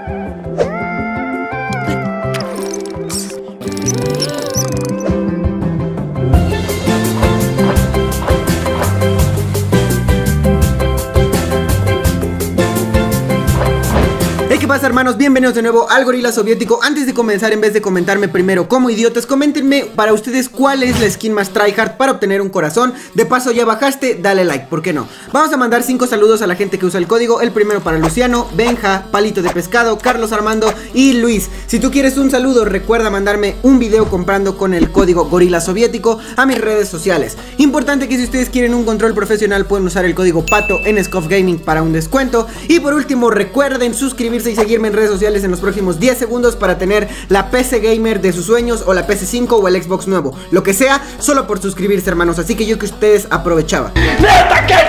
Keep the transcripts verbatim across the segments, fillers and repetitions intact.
¿Qué pasa, hermanos? Bienvenidos de nuevo al Gorila Soviético. Antes de comenzar, en vez de comentarme primero como idiotas, coméntenme para ustedes cuál es la skin más tryhard para obtener un corazón. De paso, ya bajaste, dale like, ¿por qué no? Vamos a mandar cinco saludos a la gente que usa el código. El primero para Luciano, Benja, Palito de Pescado, Carlos Armando y Luis. Si tú quieres un saludo, recuerda mandarme un video comprando con el código Gorila Soviético a mis redes sociales. Importante que si ustedes quieren un control profesional pueden usar el código PATO en Scoff Gaming para un descuento. Y por último, recuerden suscribirse y seguirme en redes sociales en los próximos diez segundos para tener la P C gamer de sus sueños, o la P C cinco o el Xbox nuevo, lo que sea, solo por suscribirse, hermanos. Así que yo que ustedes aprovechaba. ¡Neta, qué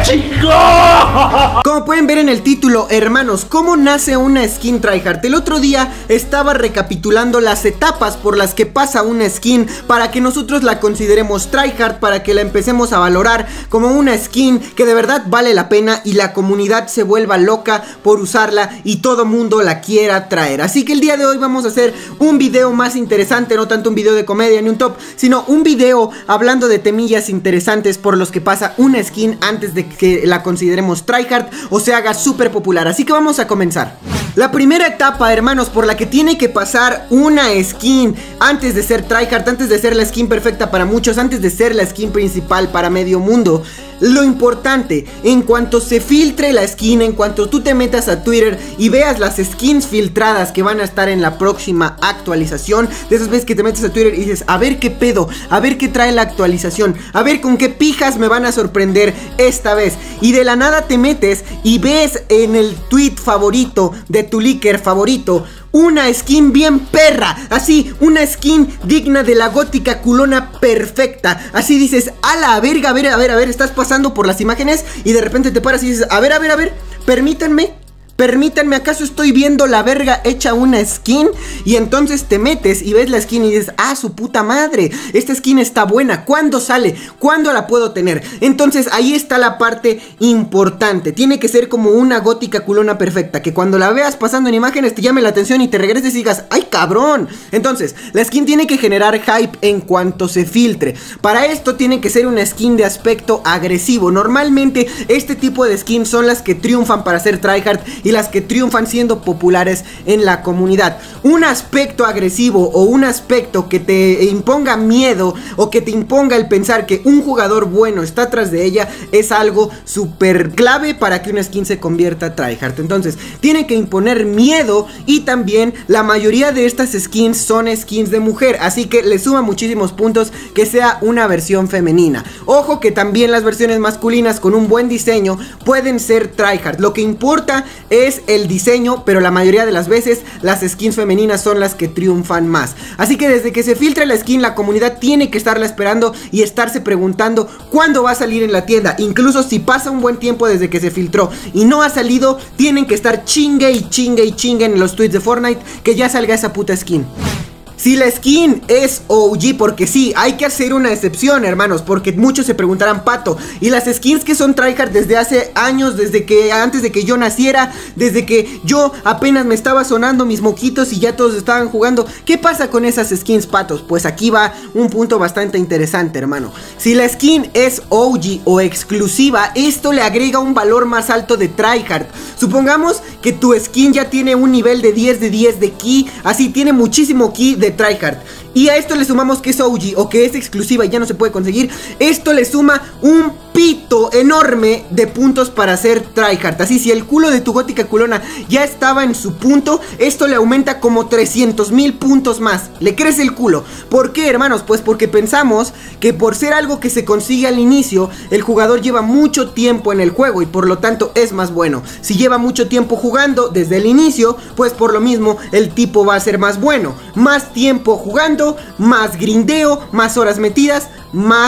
chingón! Como pueden ver en el título, hermanos, ¿cómo nace una skin tryhard? El otro día estaba recapitulando las etapas por las que pasa una skin para que nosotros la consideremos tryhard, para que la empecemos a valorar como una skin que de verdad vale la pena y la comunidad se vuelva loca por usarla y todo mundo la quiera traer. Así que el día de hoy vamos a hacer un video más interesante, no tanto un video de comedia ni un top, sino un video hablando de temillas interesantes por los que pasa una skin antes de que la consideremos tryhard o se haga súper popular. Así que vamos a comenzar. La primera etapa, hermanos, por la que tiene que pasar una skin antes de ser tryhard, antes de ser la skin perfecta para muchos, antes de ser la skin principal para medio mundo. Lo importante, en cuanto se filtre la skin, en cuanto tú te metas a Twitter y veas las skins filtradas que van a estar en la próxima actualización, de esas veces que te metes a Twitter y dices, a ver qué pedo, a ver qué trae la actualización, a ver con qué pijas me van a sorprender esta vez, y de la nada te metes y ves en el tweet favorito de tu leaker favorito una skin bien perra, así, una skin digna de la gótica culona perfecta. Así dices, a la verga, a ver, a ver, a ver, estás pasando por las imágenes y de repente te paras y dices, a ver, a ver, a ver, permítanme. Permítanme, ¿acaso estoy viendo la verga hecha una skin? Y entonces te metes y ves la skin y dices, ah, su puta madre, esta skin está buena, ¿cuándo sale? ¿Cuándo la puedo tener? Entonces ahí está la parte importante. Tiene que ser como una gótica culona perfecta, que cuando la veas pasando en imágenes te llame la atención y te regreses y digas, ¡ay, cabrón! Entonces, la skin tiene que generar hype en cuanto se filtre. Para esto tiene que ser una skin de aspecto agresivo. Normalmente este tipo de skins son las que triunfan para ser tryhard y las que triunfan siendo populares en la comunidad. Un aspecto agresivo o un aspecto que te imponga miedo o que te imponga el pensar que un jugador bueno está atrás de ella es algo súper clave para que una skin se convierta tryhard. Entonces tiene que imponer miedo, y también la mayoría de estas skins son skins de mujer, así que le suma muchísimos puntos que sea una versión femenina. Ojo que también las versiones masculinas con un buen diseño pueden ser tryhard. Lo que importa es el diseño, pero la mayoría de las veces las skins femeninas son las que triunfan más. Así que desde que se filtre la skin, la comunidad tiene que estarla esperando y estarse preguntando cuándo va a salir en la tienda. Incluso si pasa un buen tiempo desde que se filtró y no ha salido, tienen que estar chingue y chingue y chingue en los tweets de Fortnite que ya salga esa puta skin. Si la skin es O G, porque sí, hay que hacer una excepción, hermanos, porque muchos se preguntarán, Pato, y las skins que son tryhard desde hace años, desde que antes de que yo naciera, desde que yo apenas me estaba sonando mis moquitos y ya todos estaban jugando, ¿qué pasa con esas skins, patos? Pues aquí va un punto bastante interesante, hermano. Si la skin es O G o exclusiva, esto le agrega un valor más alto de tryhard. Supongamos que tu skin ya tiene un nivel de diez de diez de ki, así tiene muchísimo ki de tryhard, y a esto le sumamos que es O G o que es exclusiva y ya no se puede conseguir. Esto le suma un pito enorme de puntos para ser tryhard. Así, si el culo de tu gótica culona ya estaba en su punto, esto le aumenta como trescientos mil puntos más. Le crece el culo. ¿Por qué, hermanos? Pues porque pensamos que por ser algo que se consigue al inicio, el jugador lleva mucho tiempo en el juego y por lo tanto es más bueno. Si lleva mucho tiempo jugando desde el inicio, pues por lo mismo el tipo va a ser más bueno. Más tiempo jugando, más grindeo, más horas metidas, más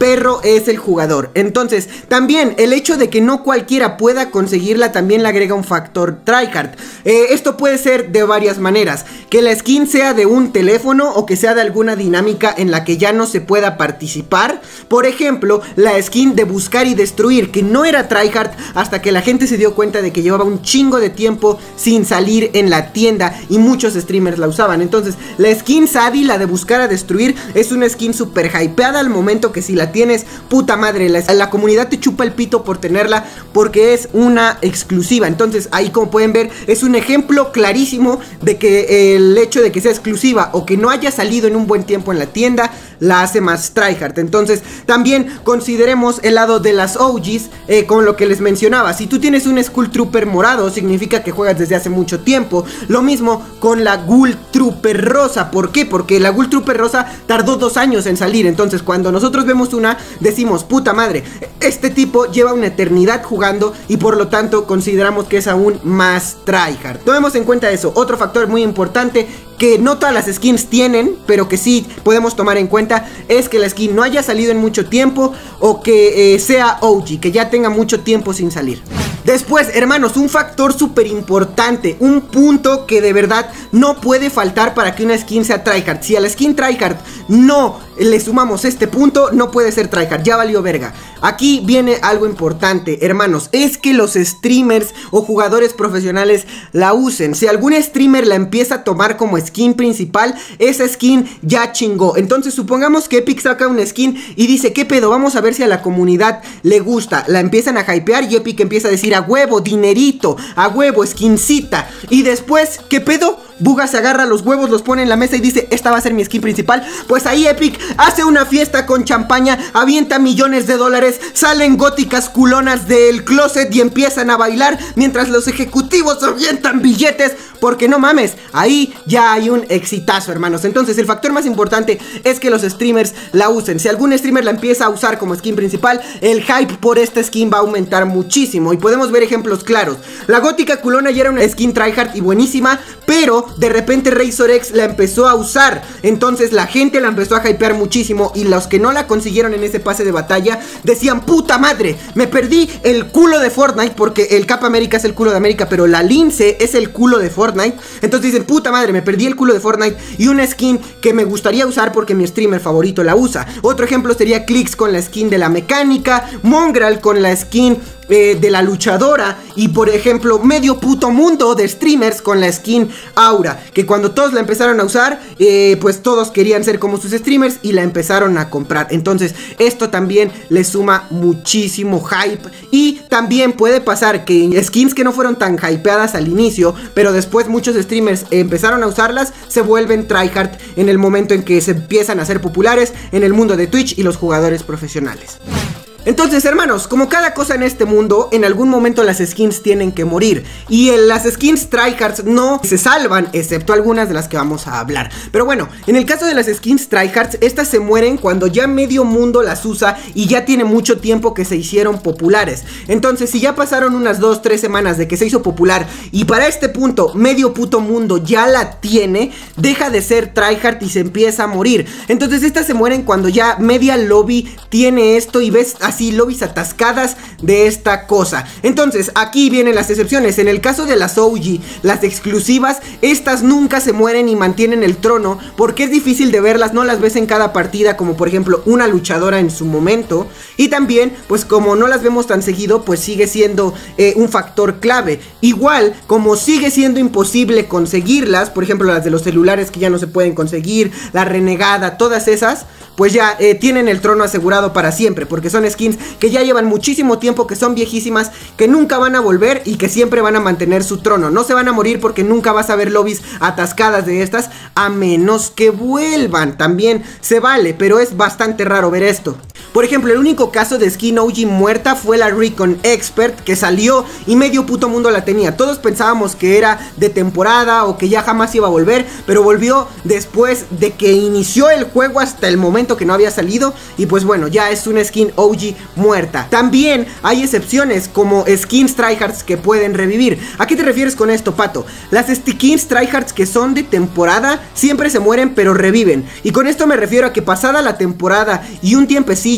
perro es el jugador. Entonces, también el hecho de que no cualquiera pueda conseguirla también le agrega un factor tryhard. Eh, esto puede ser de varias maneras. Que la skin sea de un teléfono o que sea de alguna dinámica en la que ya no se pueda participar. Por ejemplo, la skin de buscar y destruir, que no era tryhard hasta que la gente se dio cuenta de que llevaba un chingo de tiempo sin salir en la tienda y muchos streamers la usaban. Entonces, la skin Sadie, la de buscar a destruir, es una skin super hypeada al momento que si la tienes, puta madre, la, la comunidad te chupa el pito por tenerla porque es una exclusiva. Entonces, ahí como pueden ver, es un ejemplo clarísimo de que el hecho de que sea exclusiva o que no haya salido en un buen tiempo en la tienda la hace más tryhard. Entonces, también consideremos el lado de las O Gs, eh, con lo que les mencionaba. Si tú tienes un Skull Trooper morado, significa que juegas desde hace mucho tiempo. Lo mismo con la Ghoul Trooper rosa. ¿Por qué? Porque la Ghoul Trooper rosa tardó dos años en salir. Entonces, cuando nosotros vemos una, decimos, puta madre, este tipo lleva una eternidad jugando y por lo tanto consideramos que es aún más tryhard. Tomemos en cuenta eso. Otro factor muy importante que no todas las skins tienen, pero que sí podemos tomar en cuenta, es que la skin no haya salido en mucho tiempo o que eh, sea O G, que ya tenga mucho tiempo sin salir. Después, hermanos, un factor súper importante, un punto que de verdad no puede faltar para que una skin sea tryhard. Si a la skin tryhard no le sumamos este punto, no puede ser tryhard, ya valió verga. Aquí viene algo importante, hermanos, es que los streamers o jugadores profesionales la usen. Si algún streamer la empieza a tomar como skin principal, esa skin ya chingó. Entonces supongamos que Epic saca una skin y dice, ¿qué pedo? Vamos a ver si a la comunidad le gusta. La empiezan a hypear y Epic empieza a decir, a huevo, dinerito, a huevo, skincita. Y después, ¿qué pedo? Buga se agarra los huevos, los pone en la mesa y dice, esta va a ser mi skin principal. Pues ahí Epic hace una fiesta con champaña, avienta millones de dólares, salen góticas culonas del closet y empiezan a bailar mientras los ejecutivos avientan billetes. Porque no mames, ahí ya hay un exitazo, hermanos. Entonces el factor más importante es que los streamers la usen. Si algún streamer la empieza a usar como skin principal, el hype por esta skin va a aumentar muchísimo. Y podemos ver ejemplos claros. La gótica culona ya era una skin tryhard y buenísima, pero de repente RazorX la empezó a usar. Entonces la gente la empezó a hypear muchísimo y los que no la consiguieron en ese pase de batalla decían, puta madre, me perdí el culo de Fortnite, porque el Cap América es el culo de América, pero la Lince es el culo de Fortnite. Entonces dicen, puta madre, me perdí el culo de Fortnite y una skin que me gustaría usar porque mi streamer favorito la usa. Otro ejemplo sería Clix con la skin de la mecánica, Mongraal con la skin Eh, de la luchadora y por ejemplo medio puto mundo de streamers con la skin Aura, que cuando todos la empezaron a usar, eh, pues todos querían ser como sus streamers y la empezaron a comprar. Entonces esto también le suma muchísimo hype. Y también puede pasar que skins que no fueron tan hypeadas al inicio, pero después muchos streamers empezaron a usarlas, se vuelven tryhard en el momento en que se empiezan a ser populares en el mundo de Twitch y los jugadores profesionales. Entonces, hermanos, como cada cosa en este mundo, en algún momento las skins tienen que morir. Y en las skins tryhards no se salvan, excepto algunas de las que vamos a hablar. Pero bueno, en el caso de las skins tryhards, estas se mueren cuando ya medio mundo las usa y ya tiene mucho tiempo que se hicieron populares. Entonces, si ya pasaron unas dos, tres semanas de que se hizo popular y para este punto medio puto mundo ya la tiene, deja de ser tryhard y se empieza a morir. Entonces, estas se mueren cuando ya media lobby tiene esto y ves así lobbies atascadas de esta cosa. Entonces aquí vienen las excepciones. En el caso de las O G, las exclusivas, estas nunca se mueren y mantienen el trono porque es difícil de verlas, no las ves en cada partida, como por ejemplo una luchadora en su momento. Y también pues como no las vemos tan seguido, pues sigue siendo eh, un factor clave. Igual como sigue siendo imposible conseguirlas, por ejemplo las de los celulares que ya no se pueden conseguir, la renegada, todas esas, pues ya eh, tienen el trono asegurado para siempre, porque son skins que ya llevan muchísimo tiempo, que son viejísimas, que nunca van a volver y que siempre van a mantener su trono. No se van a morir porque nunca vas a ver lobbies atascadas de estas, a menos que vuelvan. También se vale, pero es bastante raro ver esto. Por ejemplo, el único caso de skin O G muerta fue la Recon Expert, que salió y medio puto mundo la tenía. Todos pensábamos que era de temporada o que ya jamás iba a volver, pero volvió después de que inició el juego hasta el momento que no había salido. Y pues bueno, ya es una skin O G muerta. También hay excepciones como skins tryhards que pueden revivir. ¿A qué te refieres con esto, Pato? Las skins tryhards que son de temporada siempre se mueren pero reviven. Y con esto me refiero a que pasada la temporada y un tiempecillo,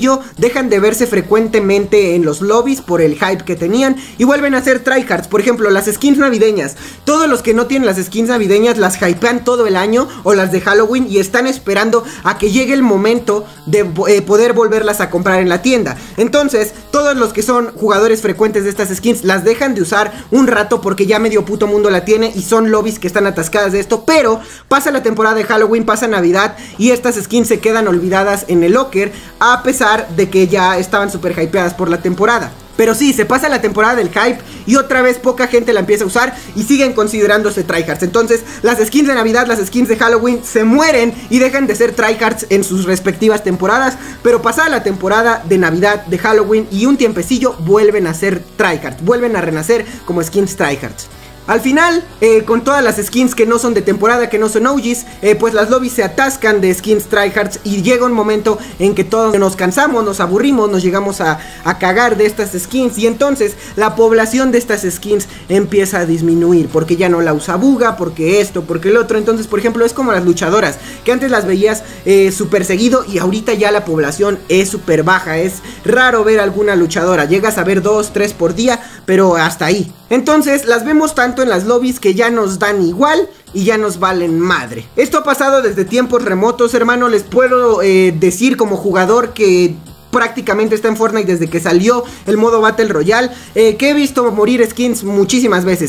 tiempecillo dejan de verse frecuentemente en los lobbies por el hype que tenían y vuelven a ser tryhards. Por ejemplo, las skins navideñas. Todos los que no tienen las skins navideñas las hypean todo el año, o las de Halloween, y están esperando a que llegue el momento de eh, poder volverlas a comprar en la tienda. Entonces, todos los que son jugadores frecuentes de estas skins las dejan de usar un rato porque ya medio puto mundo la tiene y son lobbies que están atascadas de esto. Pero pasa la temporada de Halloween, pasa Navidad y estas skins se quedan olvidadas en el locker, a pesar de que ya estaban super hypeadas por la temporada. Pero sí, se pasa la temporada del hype y otra vez poca gente la empieza a usar y siguen considerándose tryhards. Entonces las skins de Navidad, las skins de Halloween se mueren y dejan de ser tryhards en sus respectivas temporadas. Pero pasada la temporada de Navidad, de Halloween y un tiempecillo, vuelven a ser tryhards, vuelven a renacer como skins tryhards. Al final, eh, con todas las skins que no son de temporada, que no son O Gs, eh, pues las lobbies se atascan de skins tryhards y llega un momento en que todos nos cansamos, nos aburrimos, nos llegamos a, a cagar de estas skins, y entonces la población de estas skins empieza a disminuir porque ya no la usa Buga, porque esto, porque el otro. Entonces, por ejemplo, es como las luchadoras, que antes las veías eh, súper seguido y ahorita ya la población es súper baja. Es raro ver alguna luchadora, llegas a ver dos, tres por día, pero hasta ahí. Entonces las vemos tanto en las lobbies que ya nos dan igual y ya nos valen madre. Esto ha pasado desde tiempos remotos, hermano. Les puedo eh, decir como jugador que prácticamente está en Fortnite desde que salió el modo Battle Royale, eh, que he visto morir skins muchísimas veces.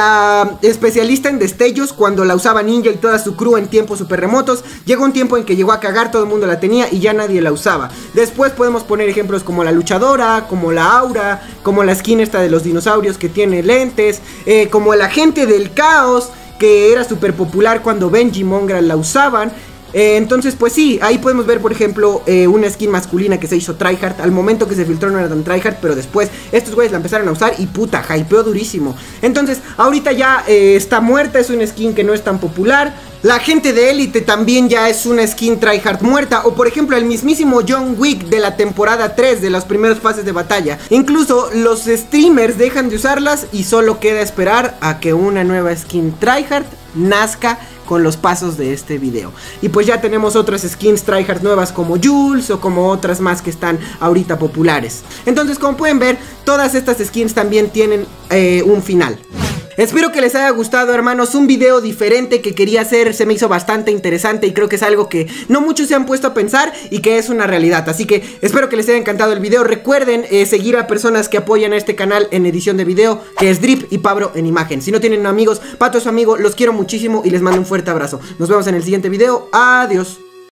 La especialista en destellos, cuando la usaba Ninja y toda su crew en tiempos super remotos, llegó un tiempo en que llegó a cagar, todo el mundo la tenía y ya nadie la usaba. Después podemos poner ejemplos como la luchadora, como la Aura, como la skin esta de los dinosaurios que tiene lentes, eh, como el agente del caos, que era súper popular cuando Benji y Mongrel la usaban. Eh, entonces pues sí, ahí podemos ver por ejemplo eh, una skin masculina que se hizo tryhard. Al momento que se filtró no era tan tryhard, pero después estos güeyes la empezaron a usar y puta, hypeó durísimo. Entonces ahorita ya eh, está muerta, es una skin que no es tan popular. La gente de Elite también ya es una skin tryhard muerta. O por ejemplo el mismísimo John Wick de la temporada tres, de las primeras fases de batalla. Incluso los streamers dejan de usarlas y solo queda esperar a que una nueva skin tryhard nazca con los pasos de este video. Y pues ya tenemos otras skins tryhard nuevas como Jules o como otras más que están ahorita populares. Entonces, como pueden ver, todas estas skins también tienen eh, un final. Espero que les haya gustado, hermanos, un video diferente que quería hacer, se me hizo bastante interesante y creo que es algo que no muchos se han puesto a pensar y que es una realidad. Así que espero que les haya encantado el video. Recuerden eh, seguir a personas que apoyan a este canal en edición de video, que es Drip y Pablo en imagen. Si no tienen amigos, Pato es su amigo, los quiero muchísimo y les mando un fuerte abrazo. Nos vemos en el siguiente video, adiós.